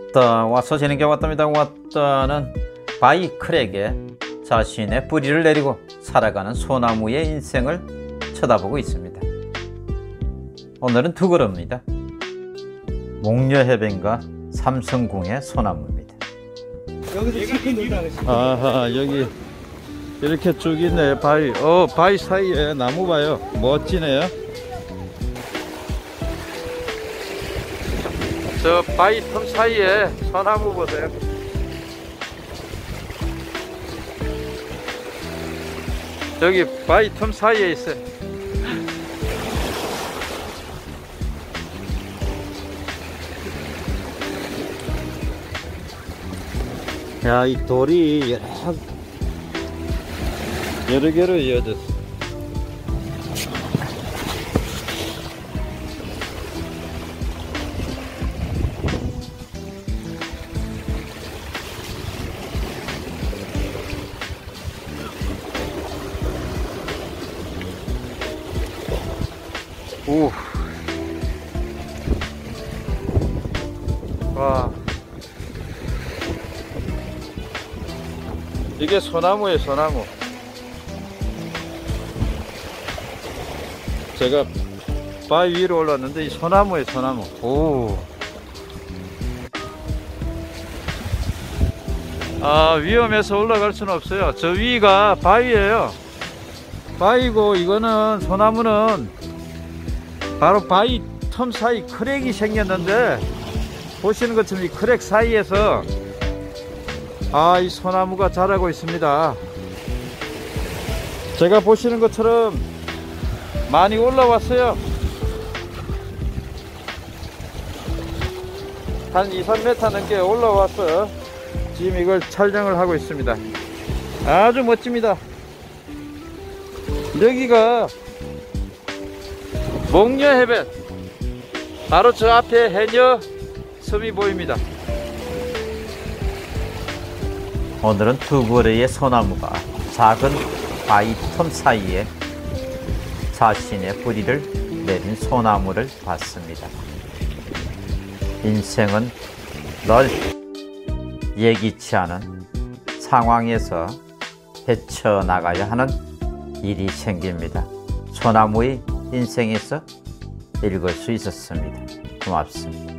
왔다 와서 지는 게 왔답니다. 왔다는 바위크랙에 자신의 뿌리를 내리고 살아가는 소나무의 인생을 쳐다보고 있습니다. 오늘은 두 그루입니다. 목려해변과 삼성궁의 소나무입니다. 아하, 여기 이렇게 쭉 있네. 바위 사이에 나무 봐요. 멋지네요. 저 바위 틈 사이에 소나무 보세요. 저기 바위 틈 사이에 있어요. 야, 이 돌이 여러 개로 이어졌어. 오. 와. 이게 소나무예요, 소나무. 제가 바위 위로 올랐는데 이 소나무예요, 소나무. 오. 아, 위험해서 올라갈 수는 없어요. 저 위가 바위예요. 바위고 이거는 소나무는 바로 바위 틈 사이 크랙이 생겼는데, 보시는 것처럼 이 크랙 사이에서 이 소나무가 자라고 있습니다. 제가 보시는 것처럼 많이 올라왔어요. 한 2~3m 넘게 올라와서 지금 이걸 촬영을 하고 있습니다. 아주 멋집니다. 여기가 목려해변, 바로 저 앞에 해녀 섬이 보입니다. 오늘은 두 그루의 소나무가 작은 바위 틈 사이에 자신의 뿌리를 내린 소나무를 봤습니다. 인생은 늘 예기치 않은 상황에서 헤쳐나가야 하는 일이 생깁니다. 소나무의 인생에서 읽을 수 있었습니다. 고맙습니다.